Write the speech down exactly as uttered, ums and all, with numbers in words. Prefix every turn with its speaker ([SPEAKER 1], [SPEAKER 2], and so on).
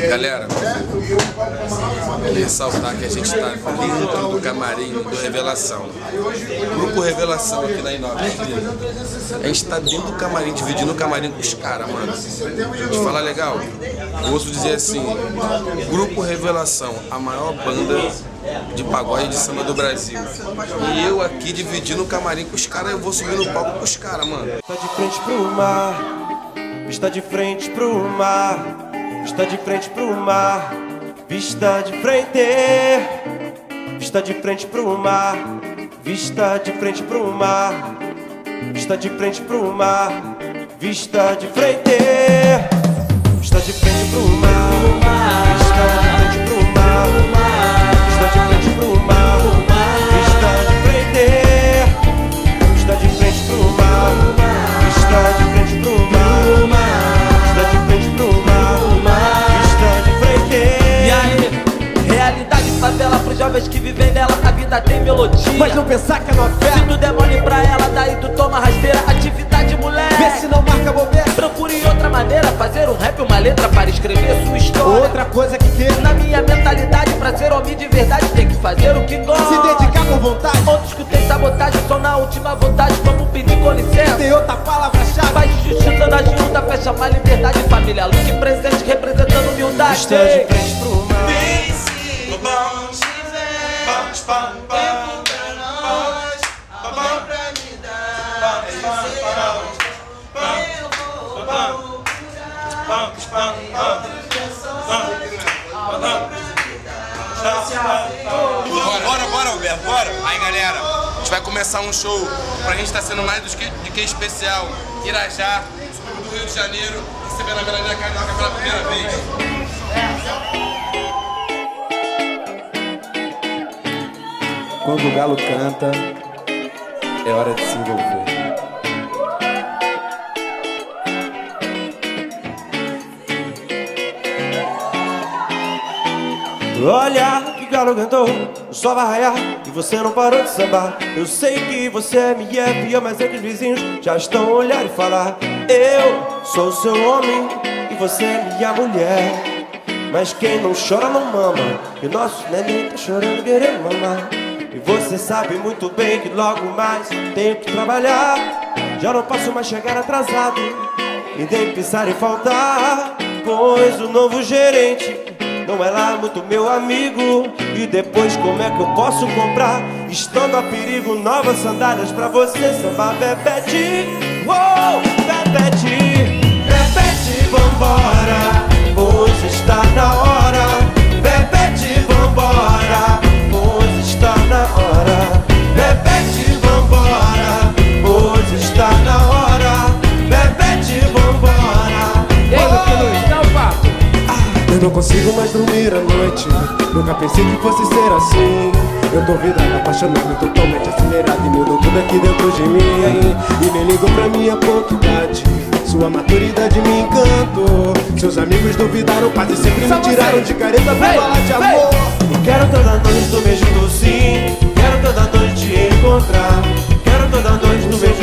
[SPEAKER 1] Galera, ressaltar que a gente está dentro do camarim do Revelação. Grupo Revelação aqui na Inova. A gente está dentro do camarim, dividindo o camarim com os caras, mano. Te falar legal? Eu ouço dizer assim: Grupo Revelação, a maior banda de pagode de samba do Brasil. E eu aqui dividindo o camarim com os caras, eu vou subir no palco com os caras, mano.
[SPEAKER 2] Está de frente pro mar, vista de frente pro mar, vista de frente pro mar, vista de frente, vista de frente pro mar, vista de frente pro mar, vista de frente pro mar, vista de frente, vista de frente pro mar, vista de frente pro mar, vista de frente pro mar, vista de frente, vista de frente pro mar, vista de frente pro mar, vista de frente pro mar, vista de frente.
[SPEAKER 3] E aí, realidade favela pros jovens que vivem nela, a vida tem melodia.
[SPEAKER 2] Mas não pensar que é novela.
[SPEAKER 3] Se tu der mole pra ela, daí tu toma rasteira. Atividade, moleque,
[SPEAKER 2] Vê se não marca bobeira.
[SPEAKER 3] procure outra maneira, fazer um rap, uma letra para escrever sua história.
[SPEAKER 2] Outra coisa que queira.
[SPEAKER 3] Na minha mentalidade, pra ser homem de verdade, tem que fazer o que gosta.
[SPEAKER 2] Se dedicar com vontade.
[SPEAKER 3] Outros que tem sabotagem, só na última vontade, vamos pedir com licença.
[SPEAKER 2] Tem outra palavra-chave.
[SPEAKER 3] Faz justiça na junta, fecha uma liberdade. Família, look presente, representando humildade.
[SPEAKER 2] Vista de frente pro mar.
[SPEAKER 1] Bora, bora, Alberto, bora! Aí, galera, a gente vai começar um show. Pra gente tá sendo mais do que, do que especial. Irajá, subúrbio do Rio de Janeiro, recebendo a Melancia Carioca pela primeira vez.
[SPEAKER 2] Quando o galo canta, é hora de se envolver. Olha que o galo cantou, o sol vai raiar e você não parou de sambar. Eu sei que você me é pior, mas é que os vizinhos já estão a olhar e falar. Eu sou o seu homem e você é minha mulher. Mas quem não chora não mama, e o nosso neném tá chorando querendo mamar. E você sabe muito bem que logo mais tenho que trabalhar. Já não posso mais chegar atrasado e nem pensar em faltar, pois o novo gerente não é lá muito meu amigo. E depois como é que eu posso comprar, estando a perigo, novas sandálias pra você sambar, Bebete. Uou, Bebete, Bebete, vambora, pois está na hora. Bebete, vambora, pois está na hora. Bebete, vambora, pois está na hora. Bebete, vambora.
[SPEAKER 3] E aí, meu filho, dá um papo.
[SPEAKER 2] Eu não consigo mais dormir à noite, nunca pensei que fosse ser assim. Eu tô virado, apaixonado, totalmente acelerado, e mudou tudo aqui dentro de mim. E nem ligou pra minha pontualidade, sua maturidade me encantou. Seus amigos duvidaram, quase sempre me tiraram de careta pra falar de amor. E quero toda noite no beijo do sim, quero toda noite te encontrar, quero toda noite no beijo